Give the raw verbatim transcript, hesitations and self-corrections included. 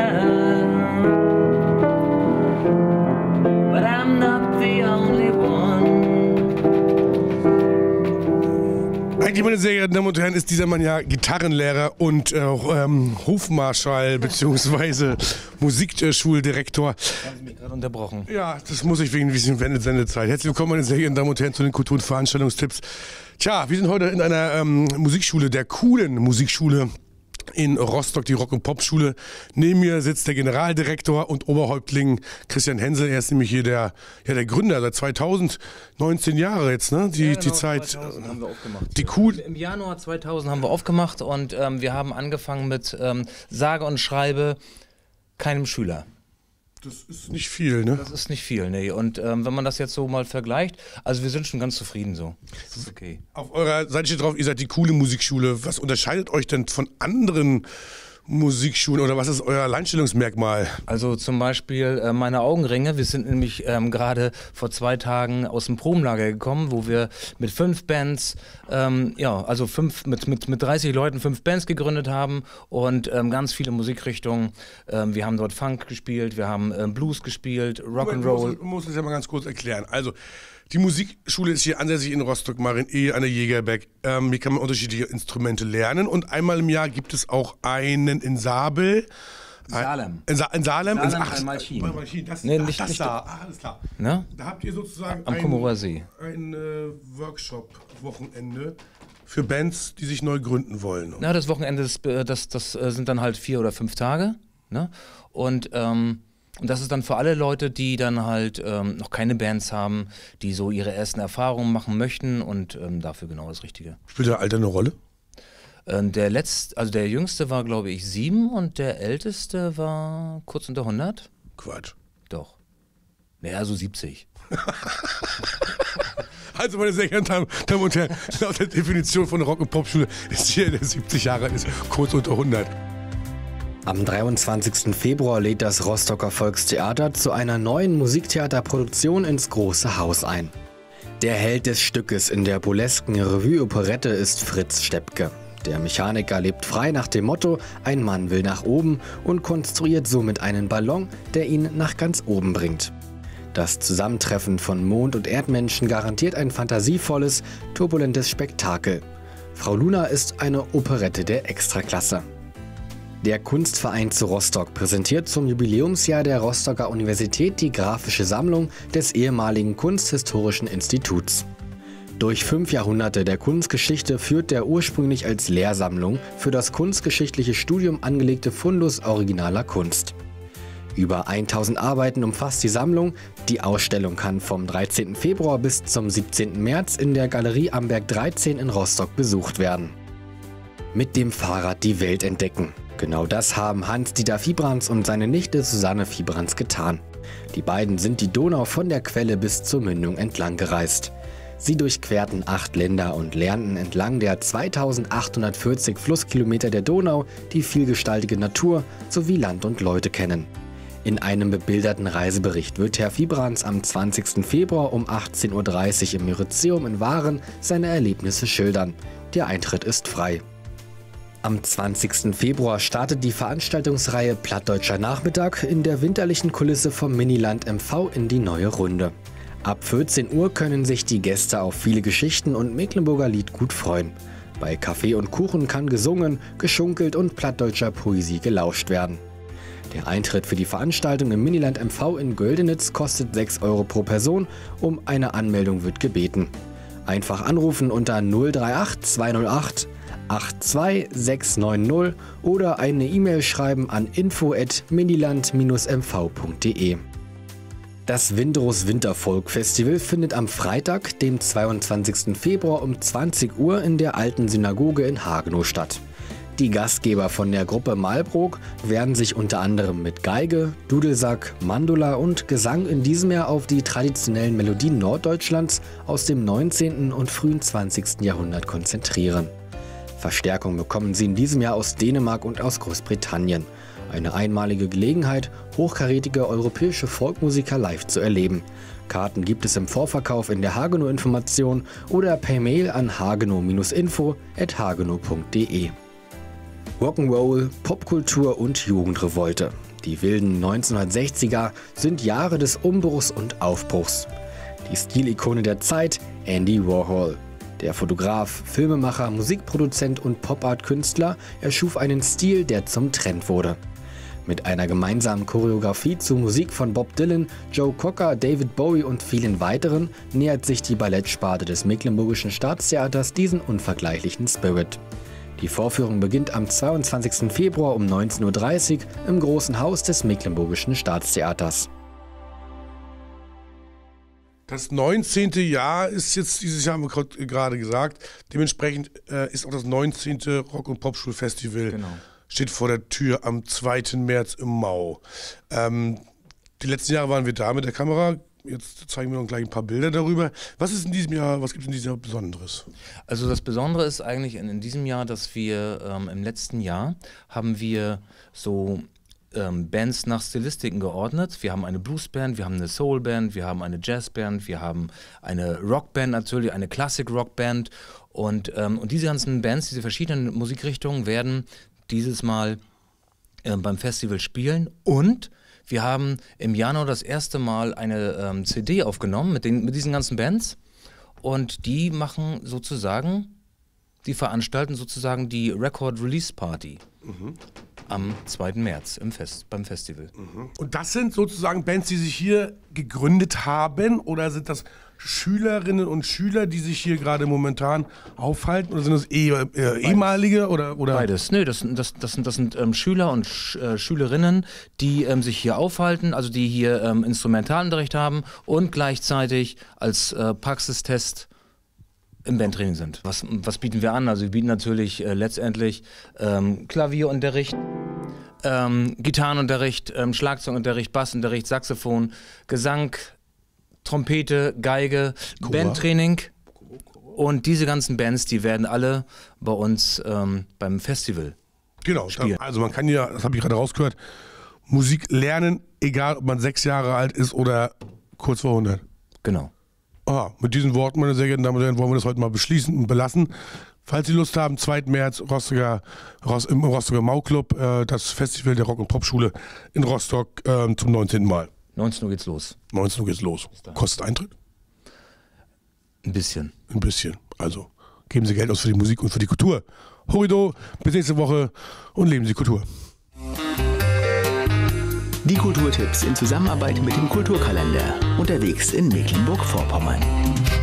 but I'm not the only one. Eigentlich, meine sehr geehrten Damen und Herren, ist dieser Mann ja Gitarrenlehrer und äh, ähm, Hofmarschall bzw. Musikschuldirektor. Haben Sie mich gerade unterbrochen? Ja, das muss ich wegen ein bisschen Sendezeit. Herzlich willkommen, meine sehr geehrten Damen und Herren, zu den Kultur- und Veranstaltungstipps. Tja, wir sind heute in einer ähm, Musikschule, der coolen Musikschule in Rostock, die Rock- und Pop-Schule. Neben mir sitzt der Generaldirektor und Oberhäuptling Christian Hensel. Er ist nämlich hier der, ja, der Gründer, seit zweitausend, neunzehn Jahre jetzt, ne? Die, ja, genau, die Zeit. zweitausend haben wir aufgemacht. Die cool. Im Januar zweitausend haben wir aufgemacht und ähm, wir haben angefangen mit ähm, sage und schreibe keinem Schüler. Das ist nicht viel, ne? Das ist nicht viel, nee. Und ähm, wenn man das jetzt so mal vergleicht, also wir sind schon ganz zufrieden so. Das ist okay. Auf eurer Seite steht drauf, ihr seid die coole Musikschule. Was unterscheidet euch denn von anderen Musikschulen oder was ist euer Alleinstellungsmerkmal? Also zum Beispiel äh, meine Augenringe. Wir sind nämlich ähm, gerade vor zwei Tagen aus dem Probenlager gekommen, wo wir mit fünf Bands, ähm, ja, also fünf, mit, mit, mit dreißig Leuten fünf Bands gegründet haben und ähm, ganz viele Musikrichtungen. Ähm, wir haben dort Funk gespielt, wir haben ähm, Blues gespielt, Rock'n'Roll. Ich muss das ja mal ganz kurz erklären. Also, die Musikschule ist hier ansässig in Rostock-Marien-Ehe an der Jägerberg. Ähm, hier kann man unterschiedliche Instrumente lernen und einmal im Jahr gibt es auch einen in Sabel. Salem. In, Sa in Salem? Salem in, ach, bei Malchin. bei Malchin. Das, Nee, ach, nicht- das nicht- da. Ah, alles klar. Ne? Da habt ihr sozusagen Am ein, Komorer See. ein äh, Workshop-Wochenende für Bands, die sich neu gründen wollen. Na, das Wochenende, das, das, das äh, sind dann halt vier oder fünf Tage. Ne? Und, ähm, und das ist dann für alle Leute, die dann halt ähm, noch keine Bands haben, die so ihre ersten Erfahrungen machen möchten und ähm, dafür genau das Richtige. Spielt der Alter eine Rolle? Ähm, der letzte, also der jüngste war, glaube ich, sieben und der älteste war kurz unter hundert. Quatsch. Doch. Naja, so siebzig. Also, meine sehr geehrten Damen und Herren, laut der Definition von der Rock- und Popschule ist hier, der siebzig Jahre alt ist, kurz unter hundert. Am dreiundzwanzigsten Februar lädt das Rostocker Volkstheater zu einer neuen Musiktheaterproduktion ins Große Haus ein. Der Held des Stückes in der burlesken Revue-Operette ist Fritz Steppke. Der Mechaniker lebt frei nach dem Motto, ein Mann will nach oben und konstruiert somit einen Ballon, der ihn nach ganz oben bringt. Das Zusammentreffen von Mond- und Erdmenschen garantiert ein fantasievolles, turbulentes Spektakel. Frau Luna ist eine Operette der Extraklasse. Der Kunstverein zu Rostock präsentiert zum Jubiläumsjahr der Rostocker Universität die grafische Sammlung des ehemaligen Kunsthistorischen Instituts. Durch fünf Jahrhunderte der Kunstgeschichte führt der ursprünglich als Lehrsammlung für das kunstgeschichtliche Studium angelegte Fundus originaler Kunst. Über tausend Arbeiten umfasst die Sammlung. Die Ausstellung kann vom dreizehnten Februar bis zum siebzehnten März in der Galerie Amberg dreizehn in Rostock besucht werden. Mit dem Fahrrad die Welt entdecken. Genau das haben Hans-Dieter Fiebrands und seine Nichte Susanne Fiebrands getan. Die beiden sind die Donau von der Quelle bis zur Mündung entlang gereist. Sie durchquerten acht Länder und lernten entlang der zweitausendachthundertvierzig Flusskilometer der Donau die vielgestaltige Natur sowie Land und Leute kennen. In einem bebilderten Reisebericht wird Herr Fiebrands am zwanzigsten Februar um achtzehn Uhr dreißig im Myrizeum in Waren seine Erlebnisse schildern. Der Eintritt ist frei. Am zwanzigsten Februar startet die Veranstaltungsreihe Plattdeutscher Nachmittag in der winterlichen Kulisse vom Miniland M V in die neue Runde. Ab vierzehn Uhr können sich die Gäste auf viele Geschichten und Mecklenburger Liedgut freuen. Bei Kaffee und Kuchen kann gesungen, geschunkelt und plattdeutscher Poesie gelauscht werden. Der Eintritt für die Veranstaltung im Miniland M V in Göldenitz kostet sechs Euro pro Person, um eine Anmeldung wird gebeten. Einfach anrufen unter null drei acht zwei null acht acht zwei sechs neun null oder eine E-Mail schreiben an info at miniland dash m v punkt de. Das Windros Winterfolk Festival findet am Freitag, dem zweiundzwanzigsten Februar um zwanzig Uhr in der Alten Synagoge in Hagenow statt. Die Gastgeber von der Gruppe Malbrook werden sich unter anderem mit Geige, Dudelsack, Mandula und Gesang in diesem Jahr auf die traditionellen Melodien Norddeutschlands aus dem neunzehnten und frühen zwanzigsten Jahrhundert konzentrieren. Verstärkung bekommen sie in diesem Jahr aus Dänemark und aus Großbritannien. Eine einmalige Gelegenheit, hochkarätige europäische Folkmusiker live zu erleben. Karten gibt es im Vorverkauf in der Hagenow Information oder per Mail an hagenow info at hagenow punkt de. Rock'n'Roll, Popkultur und Jugendrevolte. Die wilden neunzehnhundertsechziger sind Jahre des Umbruchs und Aufbruchs. Die Stilikone der Zeit, Andy Warhol. Der Fotograf, Filmemacher, Musikproduzent und Pop-Art-Künstler erschuf einen Stil, der zum Trend wurde. Mit einer gemeinsamen Choreografie zu Musik von Bob Dylan, Joe Cocker, David Bowie und vielen weiteren nähert sich die Ballettsparte des Mecklenburgischen Staatstheaters diesen unvergleichlichen Spirit. Die Vorführung beginnt am zweiundzwanzigsten Februar um neunzehn Uhr dreißig im Großen Haus des Mecklenburgischen Staatstheaters. Das neunzehnte Jahr ist jetzt dieses Jahr, haben wir gerade gesagt. Dementsprechend äh, ist auch das neunzehnte Rock- und Popschulfestival. Genau. Steht vor der Tür am zweiten März im Mau. Ähm, die letzten Jahre waren wir da mit der Kamera. Jetzt zeigen wir noch gleich ein paar Bilder darüber. Was ist in diesem Jahr, was gibt es in diesem Jahr Besonderes? Also das Besondere ist eigentlich in, in diesem Jahr, dass wir ähm, im letzten Jahr haben wir so ähm, Bands nach Stilistiken geordnet. Wir haben eine Bluesband, wir haben eine Soulband, wir haben eine Jazzband, wir haben eine Rockband natürlich, eine Classic-Rockband. Und, ähm, und diese ganzen Bands, diese verschiedenen Musikrichtungen werden dieses Mal äh, beim Festival spielen, und wir haben im Januar das erste Mal eine ähm, C D aufgenommen mit, den, mit diesen ganzen Bands, und die machen sozusagen, die veranstalten sozusagen die Record Release Party mhm. am zweiten März im Fest, beim Festival. Mhm. Und das sind sozusagen Bands, die sich hier gegründet haben, oder sind das Schülerinnen und Schüler, die sich hier gerade momentan aufhalten, oder sind das eher, eher ehemalige oder, oder? Beides. Nö, das, das, das sind, das sind ähm, Schüler und Sch äh, Schülerinnen, die ähm, sich hier aufhalten, also die hier ähm, Instrumentalunterricht haben und gleichzeitig als äh, Praxistest im Bandtraining sind. Was, was bieten wir an? Also wir bieten natürlich äh, letztendlich ähm, Klavierunterricht, ähm, Gitarrenunterricht, ähm, Schlagzeugunterricht, Bassunterricht, Saxophon, Gesang, Trompete, Geige, Chor. Bandtraining, und diese ganzen Bands, die werden alle bei uns ähm, beim Festival genau, spielen. Also man kann ja, das habe ich gerade rausgehört, Musik lernen, egal ob man sechs Jahre alt ist oder kurz vor hundert. Genau. Aha, mit diesen Worten, meine sehr geehrten Damen und Herren, wollen wir das heute mal beschließen und belassen. Falls Sie Lust haben, zweiten März Rostocker, Rost, im Rostocker Mau-Club, äh, das Festival der Rock- und Popschule in Rostock äh, zum neunzehnten Mal. neunzehn Uhr geht's los. neunzehn Uhr geht's los. Kostet Eintritt? Ein bisschen. Ein bisschen. Also geben Sie Geld aus für die Musik und für die Kultur. Horido, bis nächste Woche und leben Sie Kultur. Die Kulturtipps in Zusammenarbeit mit dem Kulturkalender. Unterwegs in Mecklenburg-Vorpommern.